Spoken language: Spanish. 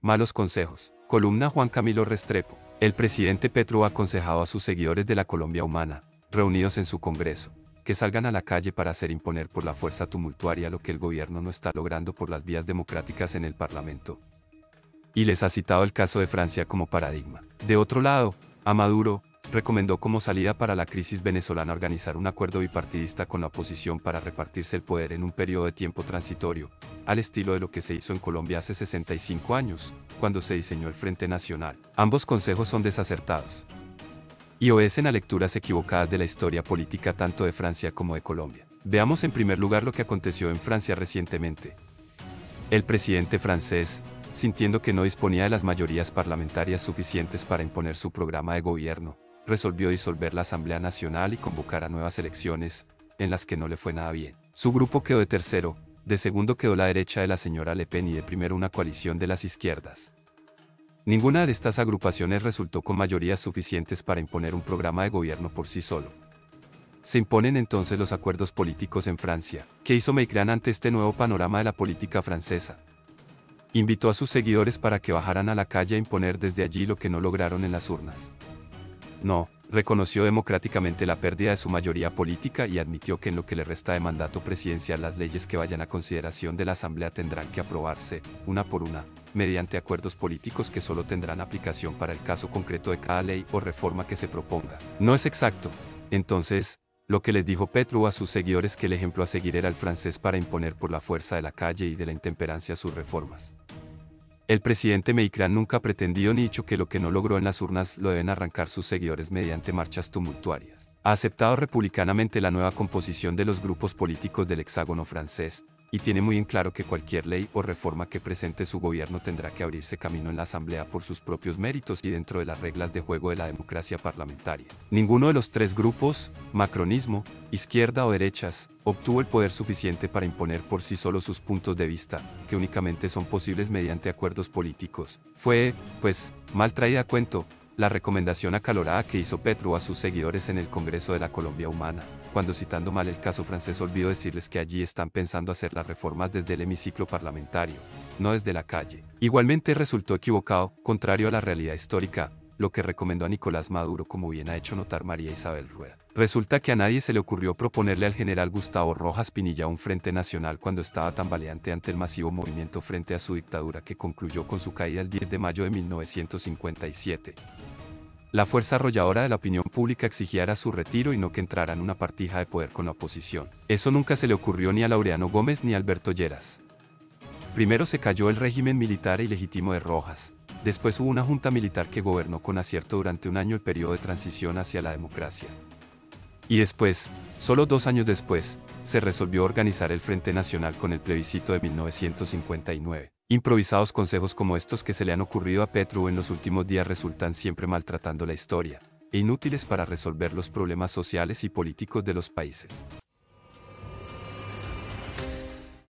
Malos consejos. Columna Juan Camilo Restrepo. El presidente Petro ha aconsejado a sus seguidores de la Colombia Humana, reunidos en su Congreso, que salgan a la calle para hacer imponer por la fuerza tumultuaria lo que el gobierno no está logrando por las vías democráticas en el Parlamento. Y les ha citado el caso de Francia como paradigma. De otro lado, a Maduro, recomendó como salida para la crisis venezolana organizar un acuerdo bipartidista con la oposición para repartirse el poder en un periodo de tiempo transitorio, al estilo de lo que se hizo en Colombia hace 65 años, cuando se diseñó el Frente Nacional. Ambos consejos son desacertados y obedecen a lecturas equivocadas de la historia política tanto de Francia como de Colombia. Veamos en primer lugar lo que aconteció en Francia recientemente. El presidente francés, sintiendo que no disponía de las mayorías parlamentarias suficientes para imponer su programa de gobierno, resolvió disolver la Asamblea Nacional y convocar a nuevas elecciones, en las que no le fue nada bien. Su grupo quedó de tercero, de segundo quedó la derecha de la señora Le Pen y de primero una coalición de las izquierdas. Ninguna de estas agrupaciones resultó con mayorías suficientes para imponer un programa de gobierno por sí solo. Se imponen entonces los acuerdos políticos en Francia. ¿Qué hizo Macron ante este nuevo panorama de la política francesa? Invitó a sus seguidores para que bajaran a la calle a imponer desde allí lo que no lograron en las urnas. No, reconoció democráticamente la pérdida de su mayoría política y admitió que en lo que le resta de mandato presidencial las leyes que vayan a consideración de la Asamblea tendrán que aprobarse, una por una, mediante acuerdos políticos que solo tendrán aplicación para el caso concreto de cada ley o reforma que se proponga. No es exacto, entonces, lo que les dijo Petro a sus seguidores que el ejemplo a seguir era el francés para imponer por la fuerza de la calle y de la intemperancia sus reformas. El presidente Macron nunca ha pretendido ni dicho que lo que no logró en las urnas lo deben arrancar sus seguidores mediante marchas tumultuarias. Ha aceptado republicanamente la nueva composición de los grupos políticos del hexágono francés, y tiene muy en claro que cualquier ley o reforma que presente su gobierno tendrá que abrirse camino en la Asamblea por sus propios méritos y dentro de las reglas de juego de la democracia parlamentaria. Ninguno de los tres grupos, macronismo, izquierda o derechas, obtuvo el poder suficiente para imponer por sí solo sus puntos de vista, que únicamente son posibles mediante acuerdos políticos. Fue, pues, mal traída a cuento la recomendación acalorada que hizo Petro a sus seguidores en el Congreso de la Colombia Humana, cuando citando mal el caso francés olvidó decirles que allí están pensando hacer las reformas desde el hemiciclo parlamentario, no desde la calle. Igualmente resultó equivocado, contrario a la realidad histórica, lo que recomendó a Nicolás Maduro, como bien ha hecho notar María Isabel Rueda. Resulta que a nadie se le ocurrió proponerle al general Gustavo Rojas Pinilla un frente nacional cuando estaba tambaleante ante el masivo movimiento frente a su dictadura que concluyó con su caída el 10 de mayo de 1957. La fuerza arrolladora de la opinión pública exigía su retiro y no que entrara en una partija de poder con la oposición. Eso nunca se le ocurrió ni a Laureano Gómez ni a Alberto Lleras. Primero se cayó el régimen militar e ilegítimo de Rojas. Después hubo una junta militar que gobernó con acierto durante un año el periodo de transición hacia la democracia. Y después, solo 2 años después, se resolvió organizar el Frente Nacional con el plebiscito de 1959. Improvisados consejos como estos que se le han ocurrido a Petro en los últimos días resultan siempre maltratando la historia, e inútiles para resolver los problemas sociales y políticos de los países.